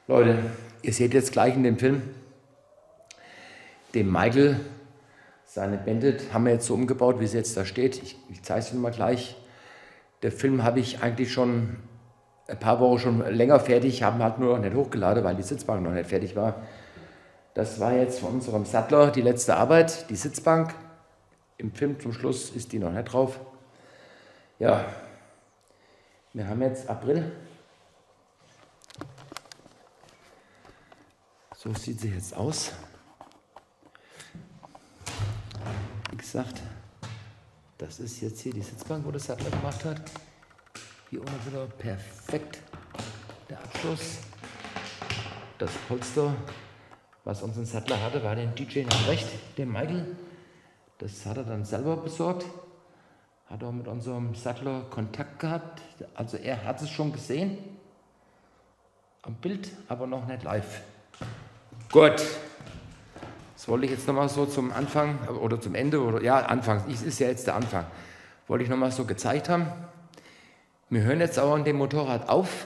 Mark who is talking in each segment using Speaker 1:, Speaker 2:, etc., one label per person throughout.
Speaker 1: Leute, ihr seht jetzt gleich in dem Film, den Michael, seine Bandit, haben wir jetzt so umgebaut, wie es jetzt da steht. Ich zeige es Ihnen mal gleich. Der Film habe ich eigentlich schon ein paar Wochen schon länger fertig, haben halt nur noch nicht hochgeladen, weil die Sitzbank noch nicht fertig war. Das war jetzt von unserem Sattler die letzte Arbeit, die Sitzbank. Im Film zum Schluss ist die noch nicht drauf. Ja, wir haben jetzt April. So sieht sie jetzt aus. Wie gesagt, das ist jetzt hier die Sitzbank, wo der Sattler gemacht hat. Hier unten wieder perfekt der Abschluss. Das Polster, was unseren Sattler hatte, war den DJ nach rechts, den Michael. Das hat er dann selber besorgt. Hat auch mit unserem Sattler Kontakt gehabt. Also er hat es schon gesehen. Am Bild, aber noch nicht live. Gut. Das wollte ich jetzt nochmal so zum Anfang oder zum Ende, oder ja, Anfang, es ist ja jetzt der Anfang, wollte ich nochmal so gezeigt haben. Wir hören jetzt auch an dem Motorrad auf,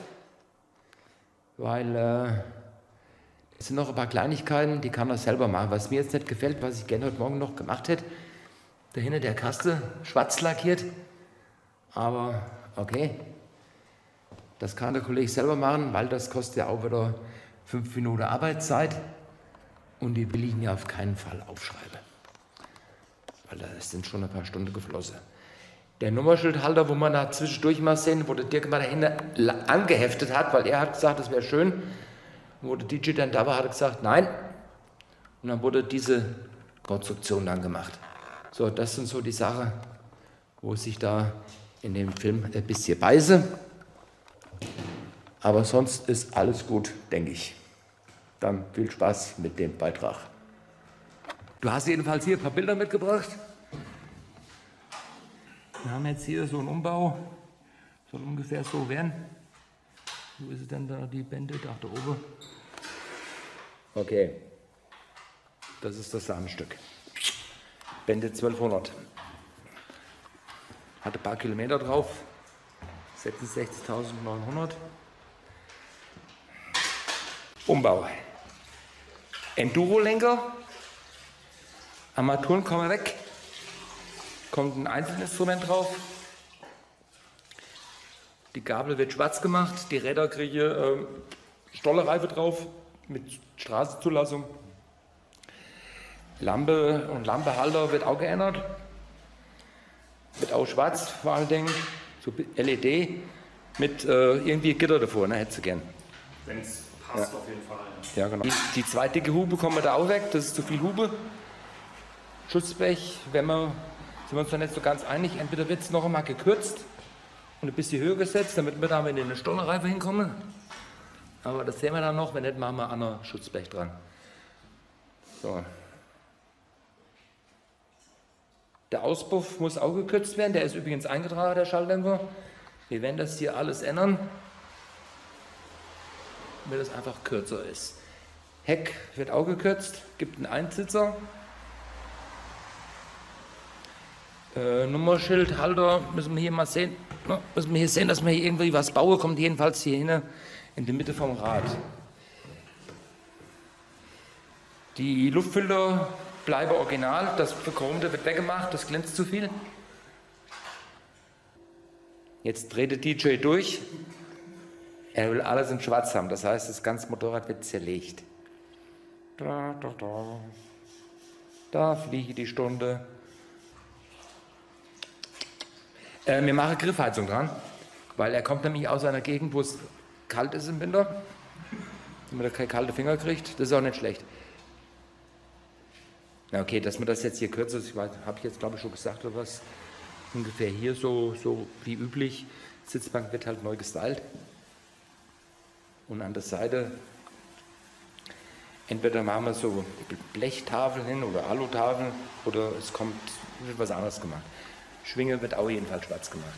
Speaker 1: weil es sind noch ein paar Kleinigkeiten, die kann er selber machen. Was mir jetzt nicht gefällt, was ich gerne heute Morgen noch gemacht hätte, dahinter der Kaste, schwarz lackiert, aber okay, das kann der Kollege selber machen, weil das kostet ja auch wieder 5 Minuten Arbeitszeit. Und die will ich mir auf keinen Fall aufschreiben. Weil da sind schon ein paar Stunden geflossen. Der Nummerschildhalter, wo man da zwischendurch mal sehen, wo der Dirk mal dahinter angeheftet hat, weil er hat gesagt, das wäre schön. Und wo der DJ dann da war, hat er gesagt, nein. Und dann wurde diese Konstruktion dann gemacht. So, das sind so die Sachen, wo sich da in dem Film ein bisschen beiße. Aber sonst ist alles gut, denke ich. Dann viel Spaß mit dem Beitrag. Du hast jedenfalls hier ein paar Bilder mitgebracht. Wir haben jetzt hier so einen Umbau, soll ungefähr so werden. Wo ist es denn da, die Bände? Da oben. Okay, das ist das Samenstück. Bände 1200. Hat ein paar Kilometer drauf. 66.900. Umbau. Enduro-Lenker, Armaturen kommen weg, kommt ein Einzelinstrument drauf, die Gabel wird schwarz gemacht, die Räder kriegen Stollereife drauf mit Straßenzulassung, Lampe und Lampehalter wird auch geändert, wird auch schwarz vor allen Dingen, so LED mit irgendwie Gitter davor, ne, hättest du gern.
Speaker 2: Wenn's passt, ja. Auf jeden Fall.
Speaker 1: Ja, genau. Die zwei dicke Hupe kommen da auch weg, das ist zu viel Hupe. Schutzblech, sind wir uns da nicht so ganz einig, entweder wird es noch einmal gekürzt und ein bisschen höher gesetzt, damit wir da in eine Stollereife hinkommen. Aber das sehen wir dann noch, wenn nicht, machen wir ein anderes Schutzblech dran. So. Der Auspuff muss auch gekürzt werden, der ist übrigens eingetragen, der Schalldämpfer. Wir werden das hier alles ändern, damit es einfach kürzer ist. Heck wird auch gekürzt, gibt einen Einsitzer. Nummerschildhalter müssen wir hier mal sehen. Müssen wir hier sehen, dass wir hier irgendwie was bauen, kommt jedenfalls hier hin in die Mitte vom Rad. Die Luftfilter bleiben original, das Verchromte wird weggemacht, das glänzt zu viel. Jetzt dreht der DJ durch. Er will alles in schwarz haben, das heißt, das ganze Motorrad wird zerlegt. Da fliege die Stunde. Wir machen Griffheizung dran, weil er kommt nämlich aus einer Gegend, wo es kalt ist im Winter, damit er keine kalten Finger kriegt. Das ist auch nicht schlecht. Na okay, dass man das jetzt hier kürzer ist, habe ich jetzt glaube ich schon gesagt oder was. Ungefähr hier so wie üblich. Sitzbank wird halt neu gestylt. Und an der Seite entweder machen wir so Blechtafeln hin oder Alutafeln oder es wird was anderes gemacht. Schwinge wird auch jedenfalls schwarz gemacht.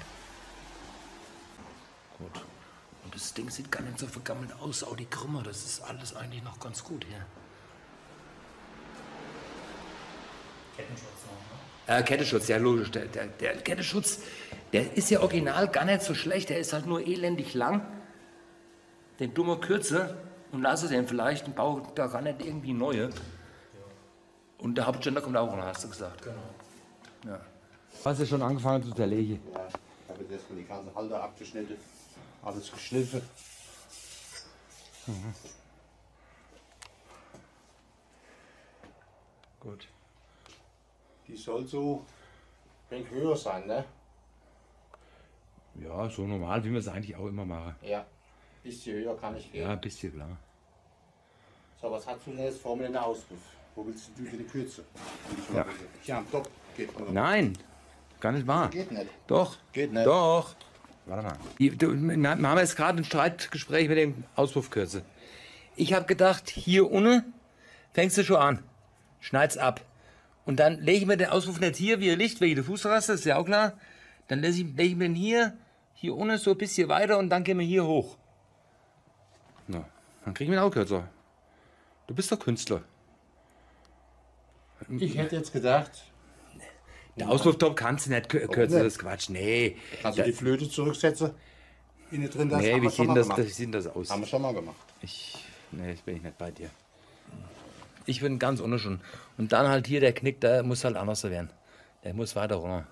Speaker 1: Gut. Und das Ding sieht gar nicht so vergammelt aus, auch die Krümmer, das ist alles eigentlich noch ganz gut hier.
Speaker 2: Kettenschutz noch, ne?
Speaker 1: Kettenschutz, ja logisch. Der Kettenschutz, der ist ja original gar nicht so schlecht, der ist halt nur elendig lang. Den dummer Kürze und lasse den vielleicht und baue daran nicht irgendwie neue. Und der Hauptständer kommt auch noch, hast du gesagt.
Speaker 2: Genau.
Speaker 1: Ja. Hast du schon angefangen zu zerlegen?
Speaker 3: Ja, ich habe jetzt erstmal die ganze Halter abgeschnitten, alles geschliffen.
Speaker 1: Gut.
Speaker 3: Die soll so ein wenig höher sein, ne?
Speaker 1: Ja, so normal, wie wir es eigentlich auch immer machen.
Speaker 3: Ja. Bisschen höher kann ich gehen.
Speaker 1: Ja, ein bisschen klar.
Speaker 3: So, was hast du denn jetzt vor mir in der Auspuff? Wo willst du für die Kürze?
Speaker 1: Ja.
Speaker 3: Ja, am Top geht nur.
Speaker 1: Nein, gar nicht wahr.
Speaker 3: Geht nicht.
Speaker 1: Doch.
Speaker 3: Geht nicht.
Speaker 1: Doch. Warte mal. Wir haben jetzt gerade ein Streitgespräch mit dem Auspuffkürze. Ich habe gedacht, hier unten fängst du schon an. Schneid's ab. Und dann lege ich mir den Auspuff nicht hier, wie er liegt, wegen der Fußraste, ist ja auch klar. Dann lege ich mir den hier unten so ein bisschen weiter und dann gehen wir hier hoch. Na, dann kriegen wir ihn auch kürzer. Du bist doch Künstler.
Speaker 3: Ich hätte jetzt gedacht,
Speaker 1: Der Auspufftop kannst du nicht kürzer, das ist Quatsch. Nee.
Speaker 3: kannst du die Flöte zurücksetzen? Innen drin, das
Speaker 1: Nee,
Speaker 3: haben
Speaker 1: wie
Speaker 3: wir schon
Speaker 1: sieht
Speaker 3: mal
Speaker 1: das,
Speaker 3: gemacht.
Speaker 1: wie sieht das aus?
Speaker 3: Haben wir schon mal gemacht.
Speaker 1: Nee, jetzt bin ich nicht bei dir. Ich bin ganz ohne schon. Und dann halt hier der Knick, der muss halt anders werden. Der muss weiter runter.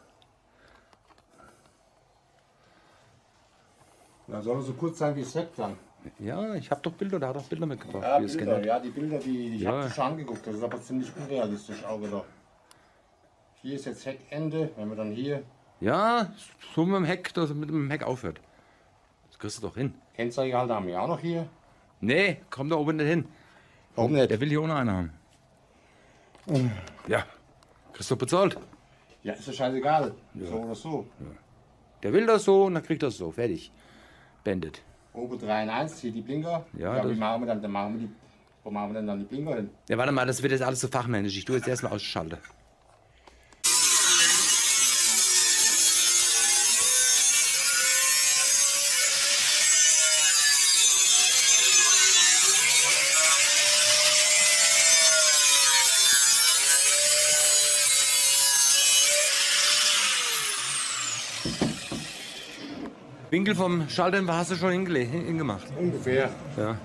Speaker 3: Dann soll es so kurz sein wie es weg dann.
Speaker 1: Ja, ich habe doch Bilder, da hat auch Bilder mitgebracht.
Speaker 3: Ja,
Speaker 1: wie es
Speaker 3: Bilder,
Speaker 1: geht.
Speaker 3: ja, die Bilder, die ich
Speaker 1: Ja.
Speaker 3: habe schon angeguckt. Das ist aber ziemlich unrealistisch auch wieder. Hier ist jetzt Heckende, wenn wir dann hier
Speaker 1: Ja, so mit dem Heck, dass er mit dem Heck aufhört. Das kriegst du doch hin.
Speaker 3: Kennzeichen haben wir auch noch hier.
Speaker 1: Nee, komm da oben nicht hin.
Speaker 3: Warum nicht?
Speaker 1: Der will hier ohne einen haben. Ja, kriegst du bezahlt.
Speaker 3: Ja, ist ja scheißegal. So oder so.
Speaker 1: Der will das so und dann kriegt das so. Fertig. Beendet.
Speaker 3: Oben 3 in 1, hier die Blinker.
Speaker 1: Ja,
Speaker 3: Ja, wie
Speaker 1: das-
Speaker 3: machen wir dann? Dann machen wir die. Wo machen wir denn dann die Blinker hin?
Speaker 1: Ja, warte mal, das wird jetzt alles so fachmännisch. Ich tue jetzt erstmal ausschalten. Winkel vom Schalldämpfer hast du schon hingemacht.
Speaker 3: Ungefähr.
Speaker 1: Ja.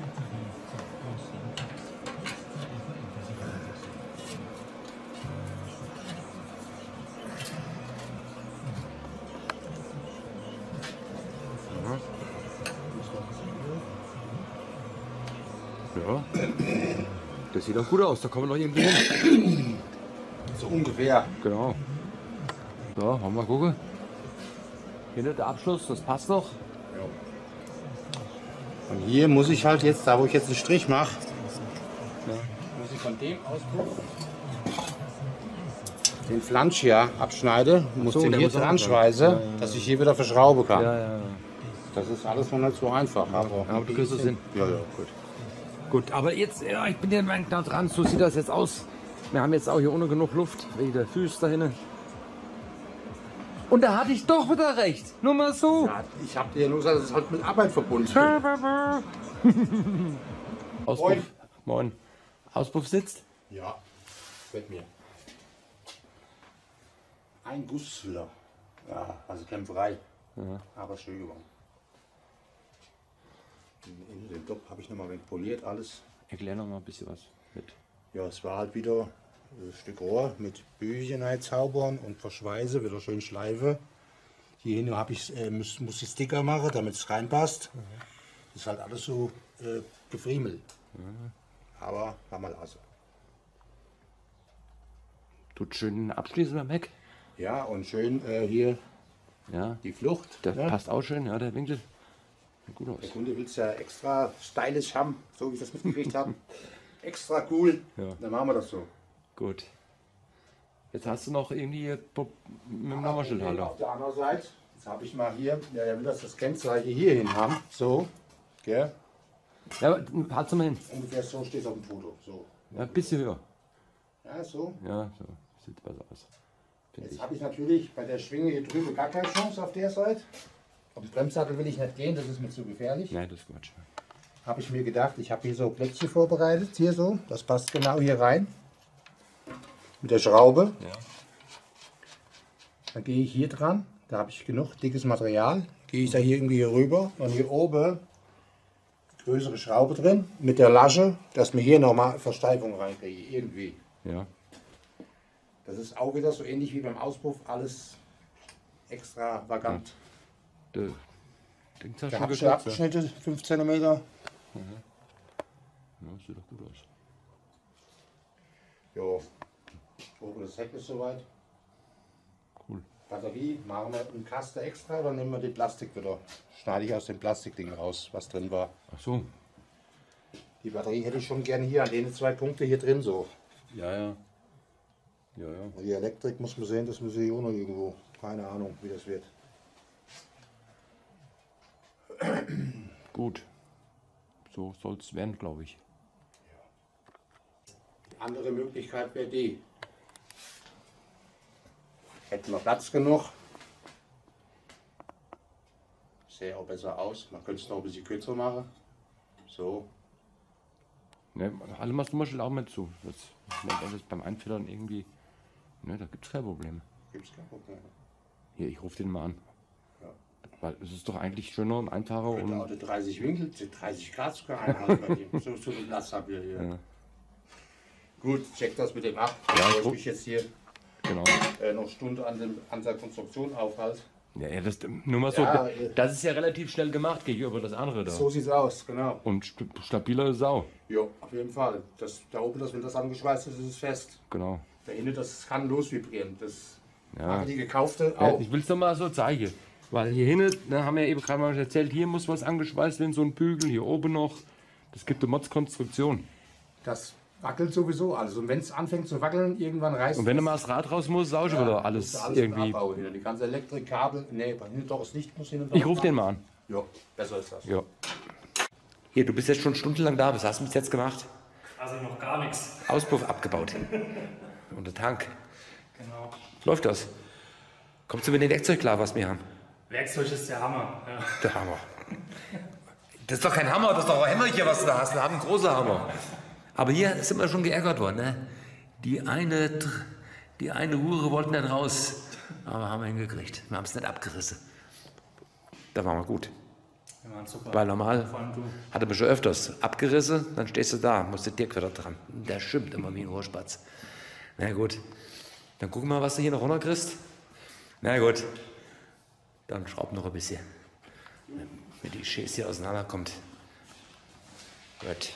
Speaker 1: Ja. Das sieht doch gut aus, da kommen wir noch irgendwie hin.
Speaker 3: So ungefähr.
Speaker 1: Genau. So, wollen wir mal gucken. Hier der Abschluss, das passt doch.
Speaker 3: Und hier muss ich halt jetzt, da wo ich jetzt einen Strich mache, muss ich von dem Auspuff den Flansch hier abschneide, muss
Speaker 1: so,
Speaker 3: den
Speaker 1: der
Speaker 3: hier
Speaker 1: muss auch
Speaker 3: dran
Speaker 1: dran.
Speaker 3: schweißen, dass ich hier wieder verschrauben kann.
Speaker 1: Ja.
Speaker 3: Das ist alles noch nicht so einfach.
Speaker 1: Aber du kriegst es hin.
Speaker 3: Ja, gut.
Speaker 1: Gut, aber jetzt, ja, ich bin ja da dran, so sieht das jetzt aus. Wir haben jetzt auch hier ohne genug Luft, wegen der Füße da hinten. Und da hatte ich doch wieder recht. Nur mal so.
Speaker 3: Ja, ich habe dir nur gesagt, das ist halt mit Arbeit verbunden.
Speaker 1: Auspuff.
Speaker 3: Moin.
Speaker 1: Moin. Auspuff sitzt.
Speaker 3: Ja, mit mir. Ein Gussfüller. Ja, also Kämpferei. Aber schön geworden. In den Top habe ich nochmal poliert alles.
Speaker 1: Erklär noch mal ein bisschen was mit.
Speaker 3: Ja, es war halt wieder ein Stück Rohr mit Büchchen zaubern und verschweißen, wieder schön schleife. Hierhin habe ich, muss ich Sticker machen, damit es reinpasst. Das ist halt alles so gefriemelt. Aber kann man lassen.
Speaker 1: Tut schön abschließen beim Heck.
Speaker 3: Ja, und schön hier
Speaker 1: Ja,
Speaker 3: die Flucht.
Speaker 1: der
Speaker 3: ne?
Speaker 1: passt auch schön, ja, der Winkel. Sieht gut aus.
Speaker 3: Der Kunde will es ja extra stylisch haben, so wie ich das mitgekriegt habe. Extra cool.
Speaker 1: Ja.
Speaker 3: Dann machen wir das so.
Speaker 1: Gut. Jetzt hast du noch irgendwie mit dem Nummerschildhalter.
Speaker 3: Auf der anderen Seite, jetzt habe ich mal hier, der will das Kennzeichen hier hin haben. So, gell?
Speaker 1: Ja, halt mal hin.
Speaker 3: Ungefähr so steht es auf dem Foto. So.
Speaker 1: Ja, ein bisschen höher.
Speaker 3: Ja, so.
Speaker 1: Ja, so. Sieht besser aus. Finde
Speaker 3: Jetzt
Speaker 1: ich.
Speaker 3: habe ich natürlich bei der Schwinge hier drüben gar keine Chance auf der Seite. Auf den Bremssattel will ich nicht gehen, das ist mir zu gefährlich.
Speaker 1: Nein, das ist Quatsch.
Speaker 3: Habe ich mir gedacht, ich habe hier so Plättchen vorbereitet, hier so. Das passt genau hier rein. Mit der Schraube.
Speaker 1: Ja.
Speaker 3: Dann gehe ich hier dran, da habe ich genug dickes Material. Gehe ich da hier irgendwie hier rüber und hier oben größere Schraube drin mit der Lasche, dass wir hier nochmal Versteifung reinkriegen, irgendwie.
Speaker 1: Ja.
Speaker 3: Das ist auch wieder so ähnlich wie beim Auspuff, alles extravagant.
Speaker 1: Der Ding ist ja
Speaker 3: Da
Speaker 1: schon
Speaker 3: habe ich
Speaker 1: gekürzt, ja.
Speaker 3: Abschnitte, 5 cm.
Speaker 1: Ja, sieht doch gut aus.
Speaker 3: Jo, oben das Heck ist soweit.
Speaker 1: Cool.
Speaker 3: Batterie machen wir einen Kasten extra, dann nehmen wir die Plastik wieder. Schneide ich aus dem Plastikding raus, was drin war.
Speaker 1: Ach so.
Speaker 3: Die Batterie hätte ich schon gerne hier an den 2 Punkte hier drin so.
Speaker 1: Ja, ja. Ja, ja.
Speaker 3: Und die Elektrik muss man sehen, das muss ich auch noch irgendwo. Keine Ahnung, wie das wird.
Speaker 1: Gut. So soll es werden, glaube ich.
Speaker 3: Die andere Möglichkeit wäre die. Hätten wir Platz genug. Sähe auch besser aus. Man könnte es noch ein bisschen kürzer machen. So.
Speaker 1: Ne, alle machst du mal schnell auch mit zu. Wenn das beim Einfedern irgendwie. Ne, da gibt es keine Probleme.
Speaker 3: Gibt es kein Problem.
Speaker 1: Hier, ich rufe den mal an.
Speaker 3: Ja.
Speaker 1: Weil es ist doch eigentlich schöner und einfacher
Speaker 3: Könnte auch
Speaker 1: und.
Speaker 3: die 30 Winkel, die 30 Grad sogar einhalten bei dem. So viel Platz habt ihr hier.
Speaker 1: Ja.
Speaker 3: Gut, check das mit dem ab.
Speaker 1: Ja,
Speaker 3: Bevor ich
Speaker 1: gut.
Speaker 3: mich jetzt hier
Speaker 1: Genau.
Speaker 3: noch eine Stunde an der Konstruktion aufhalte.
Speaker 1: Ja, ja, das nur mal so.
Speaker 3: Ja,
Speaker 1: das ist ja relativ schnell gemacht gegenüber das andere da.
Speaker 3: So sieht's aus, genau.
Speaker 1: Und stabiler Sau.
Speaker 3: Ja, auf jeden Fall. Das, da oben, wenn das angeschweißt ist, ist es fest.
Speaker 1: Genau.
Speaker 3: Da hinten, das kann losvibrieren. Das
Speaker 1: Ja.
Speaker 3: machen die gekaufte
Speaker 1: Ja,
Speaker 3: auch.
Speaker 1: ich will es doch mal so zeigen. Weil hier hinten, ne, haben wir ja eben gerade mal erzählt, hier muss was angeschweißt werden, so ein Bügel, hier oben noch. Das gibt eine Mods-Konstruktion.
Speaker 3: Das wackelt sowieso alles. Und wenn es anfängt zu wackeln, irgendwann reißt
Speaker 1: Und wenn du mal das Rad raus musst, sauge wieder alles
Speaker 3: musst du
Speaker 1: irgendwie.
Speaker 3: abbauen wieder. Die ganze Elektrikkabel, nee, bei hinten doch das Licht muss hinten
Speaker 1: Ich rufe den mal an.
Speaker 3: Ja, besser ist das.
Speaker 1: Ja. Hier, du bist jetzt schon stundenlang da. Was hast du bis jetzt gemacht?
Speaker 2: Quasi noch gar nichts.
Speaker 1: Auspuff abgebaut. Und der Tank.
Speaker 2: Genau.
Speaker 1: Läuft das? Kommst du mit dem Werkzeug klar, was wir haben?
Speaker 2: Werkzeug ist der Hammer. Ja.
Speaker 1: Der Hammer. Das ist doch kein Hammer, das ist doch ein Hämmerchen, was du da hast. Wir haben einen großen Hammer. Aber hier sind wir schon geärgert worden. Ne? Die eine Hure wollten nicht raus. Aber haben wir hingekriegt. Wir haben es nicht abgerissen. Da waren wir gut.
Speaker 2: Wir waren super.
Speaker 1: Weil normal
Speaker 2: Vor allem du.
Speaker 1: hatte man schon öfters abgerissen, dann stehst du da, musst du Dirk wieder dran. Der schimpft immer wie ein Rohrspatz. Na gut, dann gucken wir mal, was du hier noch runterkriegst. Na gut, dann schraub noch ein bisschen. Wenn die Schäße hier auseinanderkommt. Gut.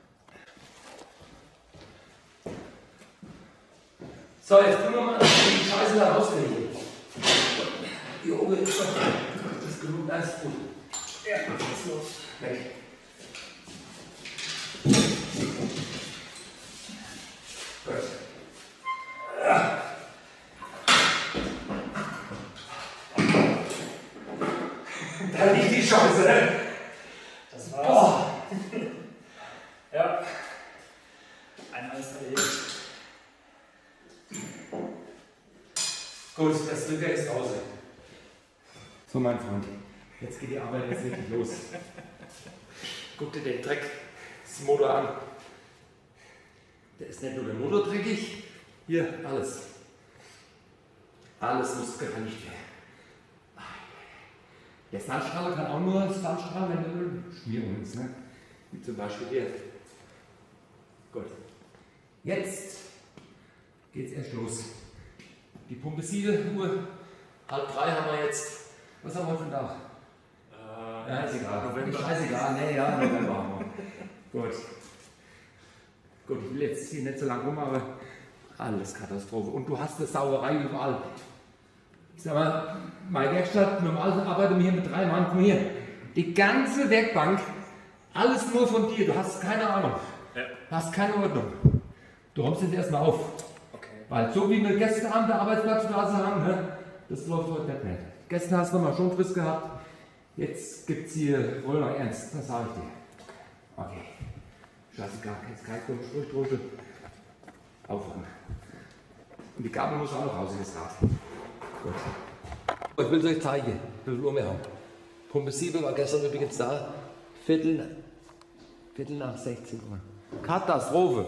Speaker 1: So, jetzt gucken wir mal, dass wir die Scheiße da rauskriegen. Hier oben ist das genug, alles gut. Ja, was ist los? Weg. Gut. Da liegt die Scheiße.
Speaker 2: Das war's. Ja. Ein alles erledigt.
Speaker 1: Gut, das Drücker ist raus. So, mein Freund, jetzt geht die Arbeit jetzt wirklich los. Guck dir den Dreck des Motor an. Der ist nicht nur der Motor dreckig, hier alles. Alles muss gereinigt werden. Der Sandstrahler kann auch nur Sandstrahlen, wenn eine Ölschmierung ist. Ne? Wie zum Beispiel hier. Gut. Jetzt geht's erst los. Die Pumpe Uhr 2:30 haben wir jetzt. Was haben wir heute für einen Tag? Ja, ist egal.
Speaker 2: November.
Speaker 1: Scheißegal, nee, ja, November haben wir. Gut. Gut, ich will jetzt hier nicht so lange rum, aber alles Katastrophe. Und du hast eine Sauerei überall. Sag mal, meine Werkstatt, normal arbeiten wir hier mit 3 Mann. Guck mal hier. Die ganze Werkbank, alles nur von dir. Du hast keine Ahnung.
Speaker 2: Ja.
Speaker 1: Du hast keine Ordnung. Du räumst jetzt erstmal auf.
Speaker 2: Okay.
Speaker 1: Weil so wie wir gestern Abend der Arbeitsplatzstraße haben, ne, das läuft heute nicht mehr. Gestern hast du mal schon Frist gehabt. Jetzt gibt's hier wohl noch ernst, das sage ich dir. Okay. Scheißegal, jetzt kein Sprüch drunter. Aufräumen. Und die Gabel muss auch noch raus in das Rad. Gut. Ich will es euch zeigen, wie viel Uhr wir haben. Pumpe 7 war gestern übrigens da. Viertel nach 16 Uhr. Katastrophe.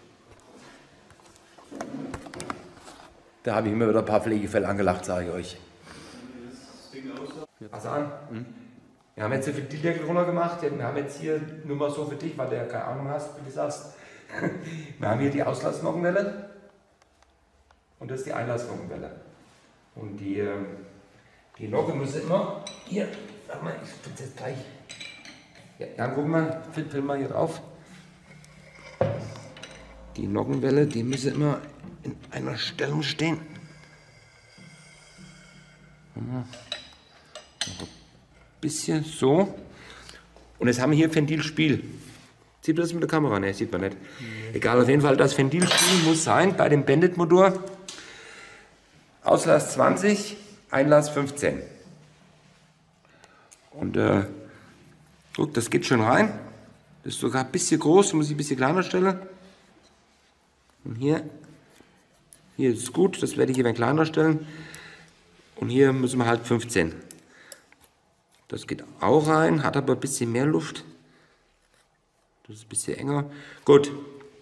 Speaker 1: Da habe ich immer wieder ein paar Pflegefälle angelacht, sage ich euch. Also an. Wir haben jetzt den Ventildeckel runter gemacht. Wir haben jetzt hier, nur mal so für dich, weil du ja keine Ahnung hast, wie du sagst. Wir haben hier die Auslassnockenwelle und das ist die Einlassnockenwelle. Und die Nocke muss immer, hier, warte mal, ich tue es jetzt gleich. Ja, dann gucken wir, film mal hier drauf. Die Nockenwelle, die müssen immer in einer Stellung stehen. Noch ein bisschen so. Und jetzt haben wir hier Ventilspiel. Sieht man das mit der Kamera? Ne, sieht man nicht. Egal, auf jeden Fall, das Ventilspiel muss sein bei dem Bandit-Motor. Auslass 20, Einlass 15. Und guck, das geht schon rein. Das ist sogar ein bisschen groß, muss ich ein bisschen kleiner stellen. Und hier ist es gut, das werde ich hier kleiner stellen. Und hier müssen wir halt 15. Das geht auch rein, hat aber ein bisschen mehr Luft. Das ist ein bisschen enger. Gut.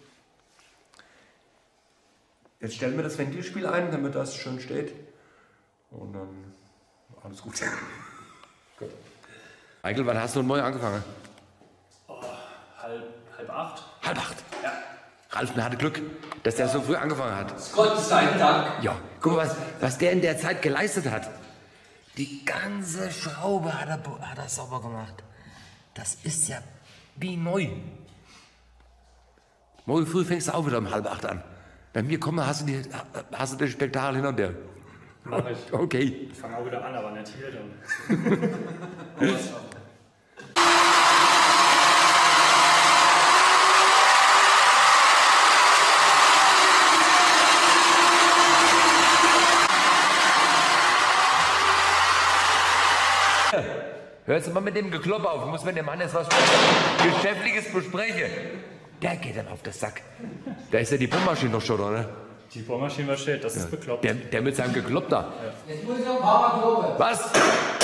Speaker 1: Jetzt stellen wir das Ventilspiel ein, damit das schön steht. Und dann alles gut. Gut. Michael, wann hast du neu angefangen?
Speaker 2: Oh, halb acht.
Speaker 1: Halb acht.
Speaker 2: Ja.
Speaker 1: Ralf hatte Glück, dass der so früh angefangen hat.
Speaker 4: Gott sei Dank.
Speaker 1: Ja, guck mal, was der in der Zeit geleistet hat. Die ganze Schraube hat er sauber gemacht. Das ist ja wie neu. Morgen früh fängst du auch wieder um 7:30 an. Bei mir kommen, hast du den Spektakel hinter dir.
Speaker 2: Mach ich.
Speaker 1: Okay.
Speaker 2: Ich fange auch wieder an, aber nicht hier dann.
Speaker 1: Hör jetzt mal mit dem Geklopp auf. Ich muss mit dem Mann jetzt was Geschäftliches besprechen. Der geht dann auf den Sack. Da ist ja die Bohrmaschine noch schon, oder?
Speaker 2: Die Bohrmaschine, was steht, das ist bekloppt.
Speaker 1: Der mit seinem Geklopp da.
Speaker 4: Jetzt muss ich noch ein paar Mal proben.
Speaker 1: Was?
Speaker 4: Hört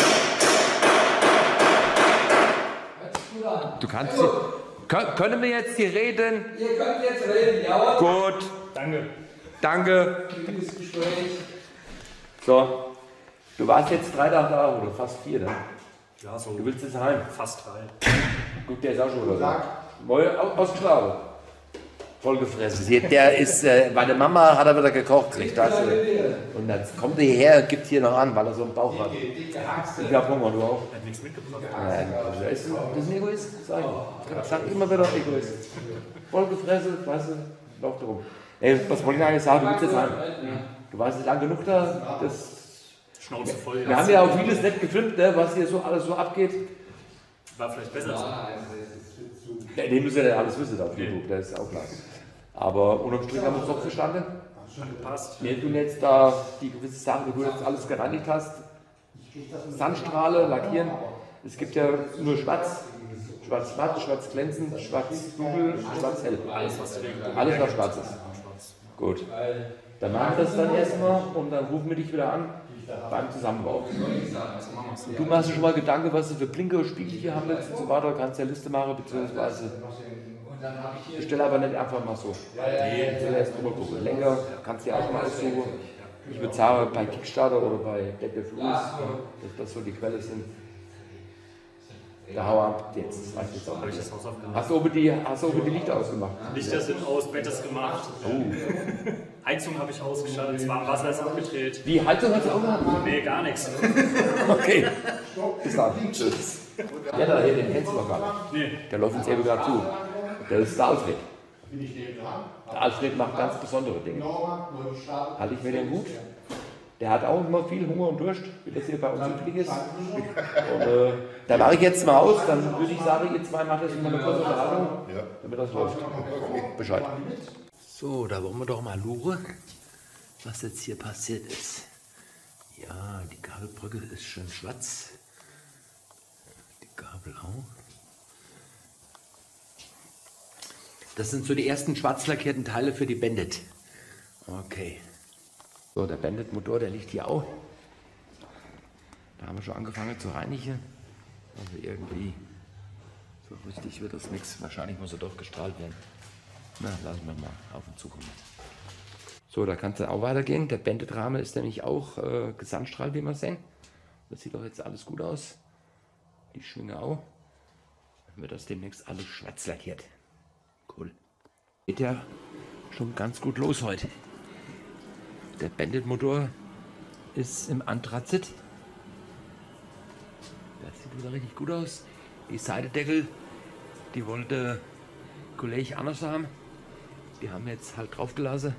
Speaker 4: sich gut an.
Speaker 1: Du kannst können wir jetzt hier reden?
Speaker 4: Ihr könnt jetzt reden, jawohl.
Speaker 1: Gut.
Speaker 2: Danke.
Speaker 1: Danke.
Speaker 4: Gutes Gespräch.
Speaker 1: So. Du warst jetzt 3 Tage da, oder fast 4, ne?
Speaker 2: Ja, so
Speaker 1: Du willst jetzt heim.
Speaker 2: fast 3.
Speaker 1: Guck, der ist auch schon wieder so. Ausgeschlagen. Voll gefressen. Der ist, meine Mama hat er wieder gekocht gekriegt. Und dann kommt er hierher, gibt hier noch an, weil er so einen Bauch hat. Ich hab Hunger, du auch.
Speaker 2: Hat nichts mitgebracht.
Speaker 1: Nein, das ist ein Egoist, sag ich. Ich sag immer wieder Egoist. Voll gefressen, weißt du, läuft rum. Ey, was wollte ich eigentlich sagen? Du willst jetzt heim. Du warst nicht lang genug da.
Speaker 2: Schnauze voll.
Speaker 1: Wir haben ja auch vieles nicht gefilmt, ne, was hier so alles so abgeht.
Speaker 2: War vielleicht besser so.
Speaker 1: Ja, den müssen ja nicht alles wissen auf YouTube, das ist auch klar. Aber unterm Strich haben wir uns doch verstanden.
Speaker 2: Passt.
Speaker 1: Wir tun jetzt da die gewisse Sachen, wo du jetzt alles gereinigt hast. Sandstrahle, lackieren. Es gibt ja nur schwarz. Schwarz matt, schwarz glänzend, schwarz dunkel, schwarz hell.
Speaker 2: Alles, was drin
Speaker 1: Alles was schwarz ist. Gut. Dann machen wir das dann erstmal und dann rufen wir dich wieder an beim Zusammenbau. Und du machst dir schon mal Gedanken, was du für Blinker, Spiegel hier haben willst und so weiter. Kannst ja Liste machen, beziehungsweise bestell aber nicht einfach mal so. Nee, erst drüber gucken. Lenker kannst du ja auch mal aussuchen. Ich würde sagen, bei Kickstarter oder bei Dead Fluis, dass das so die Quelle sind. Da hau ab, jetzt. Das reicht jetzt auch
Speaker 2: habe ich
Speaker 1: nicht.
Speaker 2: das Haus aufgemacht.
Speaker 1: Hast du oben die Lichter ausgemacht?
Speaker 2: Lichter sind aus, Bett ist gemacht. Heizung habe ich ausgeschaltet, das warme Wasser ist abgedreht.
Speaker 1: Die Heizung hat sie auch gemacht?
Speaker 2: Nee, gar nichts.
Speaker 1: Okay. Bis dann. Tschüss. Ja, da hier, den kennst du noch gar nicht.
Speaker 2: Nee.
Speaker 1: Der läuft uns eben gerade zu. Der ist der Alfred. Der Alfred macht ganz besondere Dinge. Halte ich mir den gut? Der hat auch immer viel Hunger und Durst, wie das hier bei uns üblich ist. Und da mache ich jetzt mal aus, dann würde ich sagen, ihr zwei macht jetzt mal eine kurze Unterhaltung, damit das läuft. Bescheid. So, da wollen wir doch mal luren, was jetzt hier passiert ist. Ja, die Gabelbrücke ist schön schwarz. Die Gabel auch. Das sind so die ersten schwarz lackierten Teile für die Bandit. Okay. So, der Bandit-Motor, der liegt hier auch. Da haben wir schon angefangen zu reinigen. Also irgendwie so richtig wird das nichts. Wahrscheinlich muss er doch gestrahlt werden. Na, lassen wir mal auf ihn zukommen. So, da kann es dann auch weitergehen. Der Bandit-Rahmen ist nämlich auch gesandstrahlt, wie wir sehen. Das sieht doch jetzt alles gut aus. Die Schwinge auch. Dann wird das demnächst alles schwarz lackiert. Cool. Geht ja schon ganz gut los heute. Der Bandit-Motor ist im Anthrazit. Das sieht wieder richtig gut aus. Die Seitendeckel, die wollte Kollege anders haben. Die haben wir jetzt halt drauf gelassen.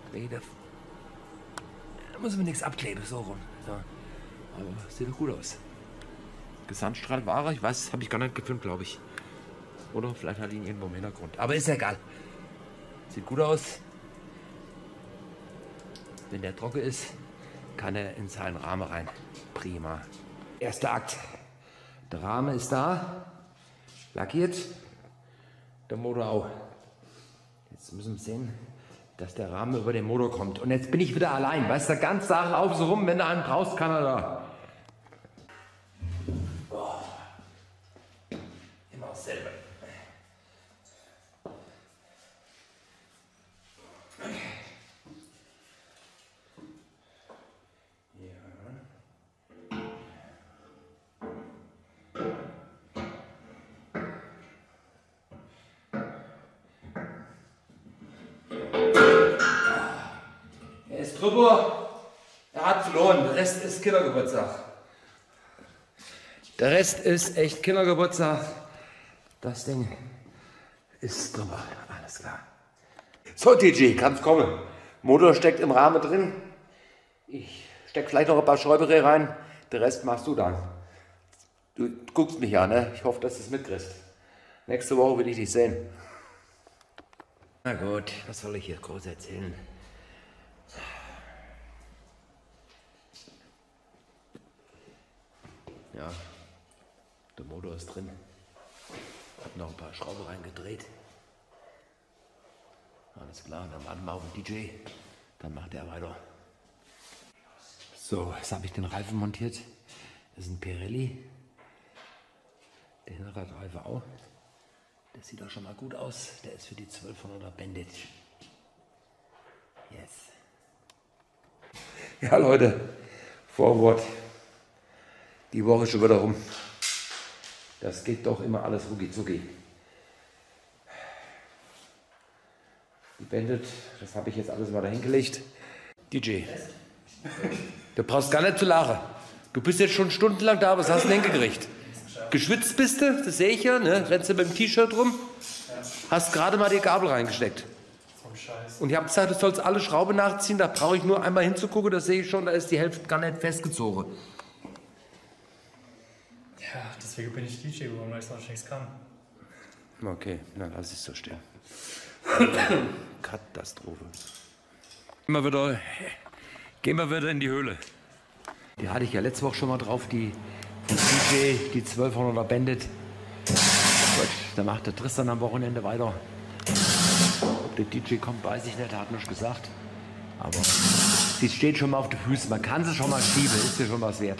Speaker 1: Da muss man nichts abkleben, so rum. So. Aber sieht doch gut aus. Gesandstrahl war er, ich weiß, habe ich gar nicht gefilmt, glaube ich. Oder vielleicht hat ihn irgendwo im Hintergrund. Aber ist ja egal. Sieht gut aus. Wenn der trocken ist, kann er in seinen Rahmen rein. Prima. Erster Akt. Der Rahmen ist da. Lackiert. Der Motor auch. Jetzt müssen wir sehen, dass der Rahmen über den Motor kommt. Und jetzt bin ich wieder allein. Weißt du, der ganze Tag laufen so rum. Wenn du einen brauchst, kann er da. Oh. Immer dasselbe. Drüber, er hat verloren, der Rest ist Kindergeburtstag. Der Rest ist echt Kindergeburtstag. Das Ding ist drüber, alles klar. So TG, kann's kommen. Motor steckt im Rahmen drin. Ich steck vielleicht noch ein paar Schräubere rein. Den Rest machst du dann. Du guckst mich an, ne? Ich hoffe, dass du es mitkriegst. Nächste Woche will ich dich sehen. Na gut, was soll ich hier groß erzählen? Ja, der Motor ist drin. Ich habe noch ein paar Schrauben reingedreht. Alles klar, dann warten wir auf den DJ. Dann macht er weiter. So, jetzt habe ich den Reifen montiert. Das ist ein Pirelli. Der hintere Reifen auch. Der sieht auch schon mal gut aus. Der ist für die 1200er Bandit. Yes. Ja Leute, Vorwort. Die Woche ist schon wieder rum. Das geht doch immer alles rucki zucki. Die Bandit, das habe ich jetzt alles mal dahin gelegt. DJ, du brauchst gar nicht zu lachen. Du bist jetzt schon stundenlang da, was hast du denn hingekriegt? Geschwitzt bist du, das sehe ich ja, ne? Rennst du beim T-Shirt rum, hast gerade mal die Gabel reingesteckt. Und ich habe gesagt, du sollst alle Schrauben nachziehen, da brauche ich nur einmal hinzugucken, das sehe ich schon, da ist die Hälfte gar nicht festgezogen.
Speaker 2: Ja, deswegen bin ich DJ geworden, weil ich sonst nichts kann.
Speaker 1: Okay, na lass es so stehen. Katastrophe. Gehen wir wieder in die Höhle. Die hatte ich ja letzte Woche schon mal drauf, die DJ, die 1200er Bandit. Gut, da macht der Tristan am Wochenende weiter. Ob der DJ kommt, weiß ich nicht, er hat noch gesagt. Aber sie steht schon mal auf den Füßen, man kann sie schon mal schieben, ist ja schon was wert.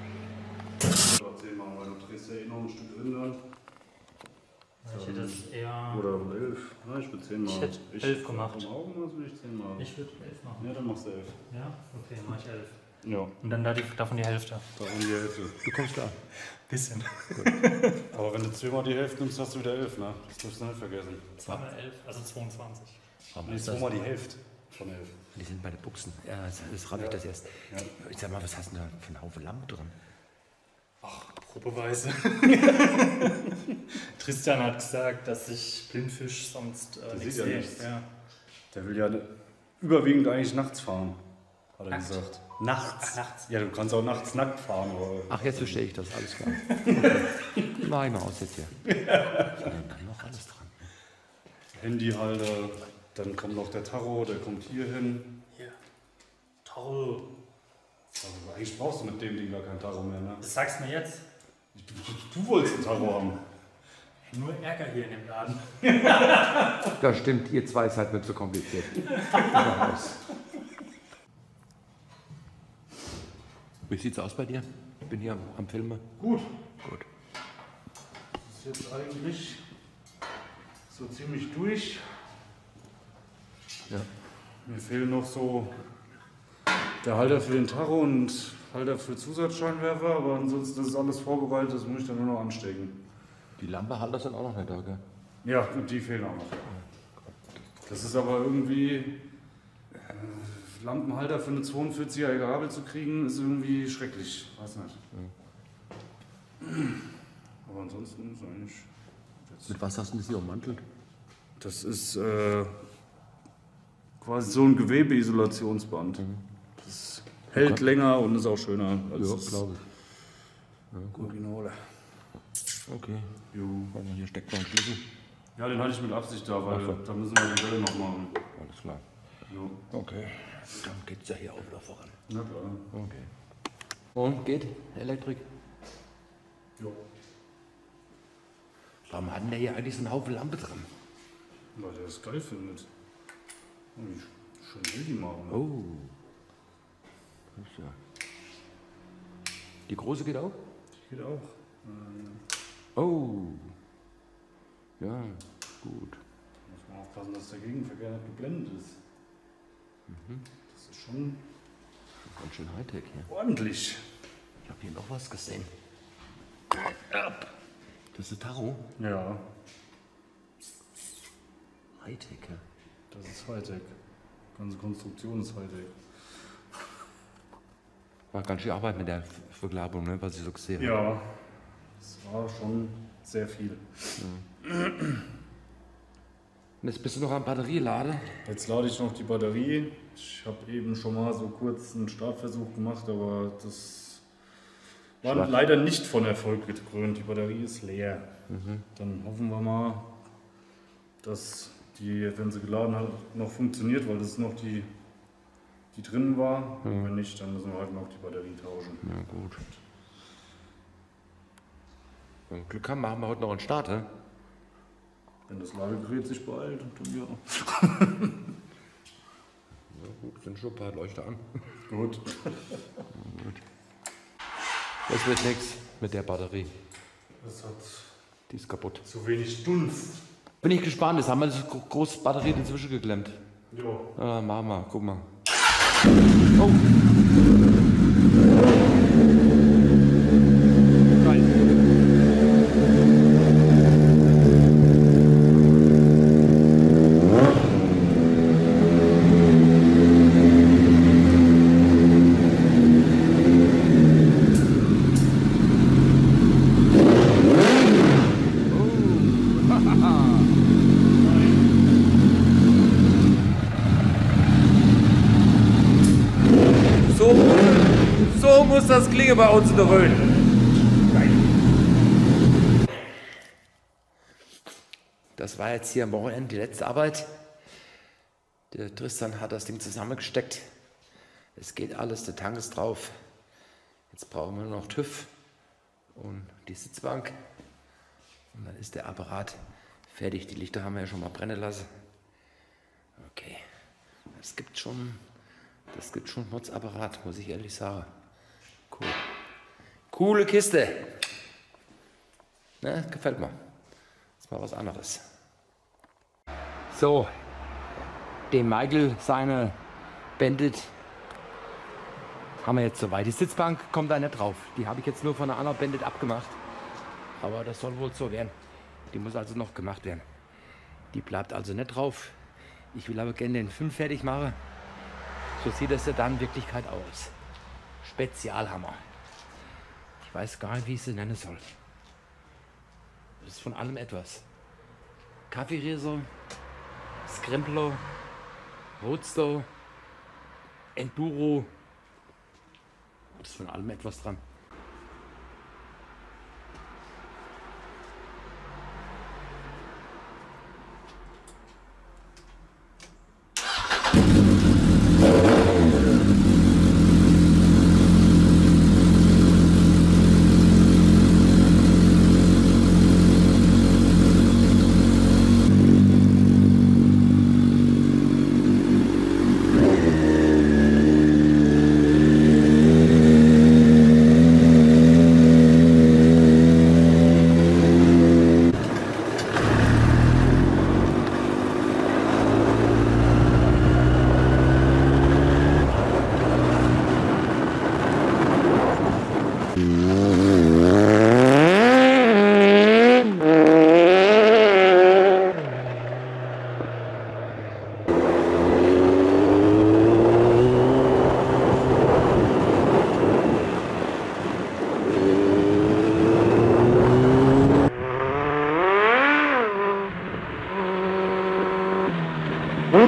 Speaker 2: Ich hätte das eher...
Speaker 5: Oder 11. Ja, ich würde 10 Mal.
Speaker 2: Ich hätte 11 gemacht.
Speaker 5: Vom Augenmaß würde ich 10 Mal.
Speaker 2: Ich würde 11 machen.
Speaker 5: Ja, dann machst du 11.
Speaker 2: Ja? Okay, mach ich 11.
Speaker 5: Ja.
Speaker 2: Und dann davon die Hälfte.
Speaker 5: Davon die Hälfte.
Speaker 1: Du kommst da.
Speaker 2: Bisschen.
Speaker 5: Aber wenn du 2 Mal die Hälfte nimmst, hast du wieder 11, ne? Das darfst du nicht vergessen.
Speaker 2: 2 mal 11, also 22.
Speaker 5: Nee, 2 Mal die Hälfte von 11.
Speaker 1: Die sind bei den Buchsen. Ja, das habe ich das erst.
Speaker 5: Ja.
Speaker 1: Ich sag mal, was hast du da für einen Haufen Lamm drin?
Speaker 2: Ach, probeweise. Tristan hat gesagt, dass ich Blindfisch sonst nichts
Speaker 5: sieht ja
Speaker 2: sehe.
Speaker 5: nichts.
Speaker 2: Ja.
Speaker 5: Der will ja überwiegend eigentlich nachts fahren, hat er
Speaker 2: Nackt?
Speaker 5: gesagt. Nachts?
Speaker 2: Ach, nachts.
Speaker 5: Ja, du kannst auch nachts nackt fahren, aber...
Speaker 1: Ach, jetzt verstehe ich das, alles klar. Mach ich mal aus jetzt hier. Dann kann noch alles dran.
Speaker 5: Handyhalter, dann kommt noch der Tarot, der kommt hier hin.
Speaker 2: Hier. Toll.
Speaker 5: Also eigentlich brauchst du mit dem Ding gar kein Tarot mehr, ne?
Speaker 2: Das sagst du mir jetzt.
Speaker 5: Du wolltest ein Tarot haben.
Speaker 2: Nur Ärger hier in dem Laden.
Speaker 1: Das stimmt, ihr zwei seid mir zu kompliziert. Wie sieht's aus bei dir? Ich bin hier am Filmen.
Speaker 5: Gut.
Speaker 1: Gut.
Speaker 5: Das ist jetzt eigentlich so ziemlich durch.
Speaker 1: Ja.
Speaker 5: Mir fehlen noch so der Halter für den Tacho und Halter für Zusatzscheinwerfer, aber ansonsten das ist alles vorbereitet, das muss ich dann nur noch anstecken.
Speaker 1: Die Lampehalter sind auch noch nicht da, gell?
Speaker 5: Ja, und die fehlen auch noch. Das ist aber irgendwie, Lampenhalter für eine 42er Gabel zu kriegen, ist irgendwie schrecklich. Weiß nicht. Aber ansonsten ist eigentlich.
Speaker 1: Mit was hast du das hier ummantelt?
Speaker 5: Das ist quasi so ein Gewebeisolationsband. Das hält länger und ist auch schöner als das
Speaker 1: glaube ich.
Speaker 5: Originale.
Speaker 1: Okay.
Speaker 5: Jo.
Speaker 1: Warte mal, hier steckt noch ein Schlüssel.
Speaker 5: Ja, den hatte ich mit Absicht da, weil
Speaker 1: Ach so.
Speaker 5: da müssen wir die Welle noch machen.
Speaker 1: Alles klar.
Speaker 5: Jo.
Speaker 1: Okay. Dann geht's ja hier auch wieder voran.
Speaker 5: Na klar.
Speaker 1: Okay. Und geht? Elektrik?
Speaker 5: Jo.
Speaker 1: Warum hat denn der hier eigentlich so einen Haufen Lampe dran?
Speaker 5: Weil der das geil findet. Wie schön will die machen. Ne?
Speaker 1: Oh. Das ist ja. Die große geht auch?
Speaker 5: Die geht auch.
Speaker 1: Oh. Ja, gut.
Speaker 5: Muss man aufpassen, dass der Gegenverkehr nicht geblendet ist. Das ist schon
Speaker 1: Ganz schön Hightech hier.
Speaker 5: ordentlich.
Speaker 1: Ich habe hier noch was gesehen. Das ist Taro.
Speaker 5: Ja,
Speaker 1: Hightech, ja.
Speaker 5: das ist Hightech. Die ganze Konstruktion ist Hightech.
Speaker 1: War ganz schön Arbeit mit der Verkleidung, ne, was ich so gesehen habe.
Speaker 5: Ja, es war schon sehr viel.
Speaker 1: Und jetzt bist du noch am Batterieladen.
Speaker 5: Jetzt lade ich noch die Batterie. Ich habe eben schon mal so kurz einen Startversuch gemacht, aber das war
Speaker 1: Schwach.
Speaker 5: leider nicht von Erfolg gekrönt. Die Batterie ist leer. Dann hoffen wir mal, dass die, wenn sie geladen hat, noch funktioniert, weil das noch die drin war. Und wenn nicht, dann müssen wir halt noch die Batterie tauschen.
Speaker 1: Ja, gut. Wenn wir Glück haben, machen wir heute noch einen Start, ne?
Speaker 5: Wenn das Ladegerät sich beeilt, dann ja.
Speaker 1: Ja, gut, sind schon ein paar Leuchter an.
Speaker 5: Gut.
Speaker 1: Das wird nichts mit der Batterie.
Speaker 5: Das hat
Speaker 1: Die ist kaputt.
Speaker 5: zu wenig Dunst.
Speaker 1: Bin ich gespannt, jetzt haben wir das große Batterie dazwischen geklemmt.
Speaker 5: Ja.
Speaker 1: Ah, machen wir, guck mal. Oh. Geil. So muss das klingen bei uns in der Rhön. Das war jetzt hier am Wochenende die letzte Arbeit. Der Tristan hat das Ding zusammengesteckt. Es geht alles, der Tank ist drauf. Jetzt brauchen wir nur noch TÜV und die Sitzbank. Und dann ist der Apparat fertig. Die Lichter haben wir ja schon mal brennen lassen. Okay, das gibt schon Modsapparat, muss ich ehrlich sagen. Cool. Coole Kiste. Ne, gefällt mir. Ist mal was anderes. So, dem Michael seine Bandit haben wir jetzt soweit. Die Sitzbank kommt da nicht drauf. Die habe ich jetzt nur von einer anderen Bandit abgemacht. Aber das soll wohl so werden. Die muss also noch gemacht werden. Die bleibt also nicht drauf. Ich will aber gerne den 5 fertig machen. So sieht es ja dann in Wirklichkeit aus. Spezialhammer. Ich weiß gar nicht, wie ich es nennen soll. Das ist von allem etwas. Kaffeeräser, Scrambler, Roadster, Enduro. Das ist von allem etwas dran.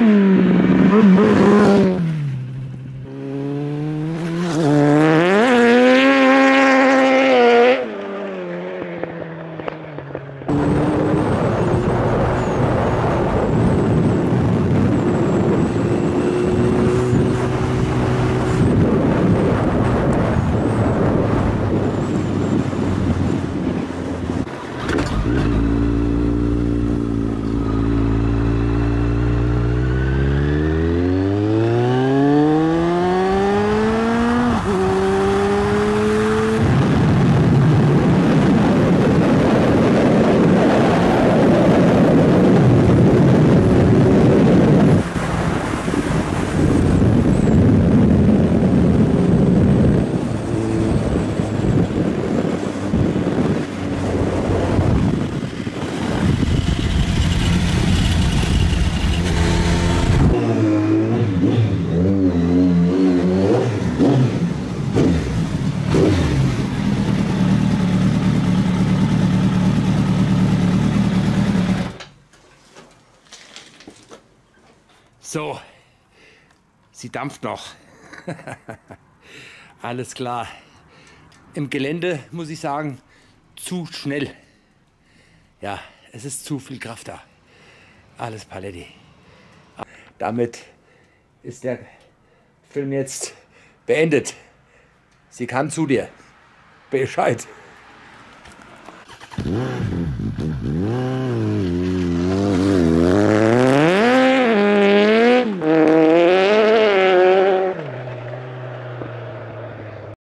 Speaker 1: So, sie dampft noch. Alles klar. Im Gelände muss ich sagen, zu schnell. Ja, es ist zu viel Kraft da. Alles Paletti. Damit ist der Film jetzt beendet. Sie kann zu dir. Bescheid.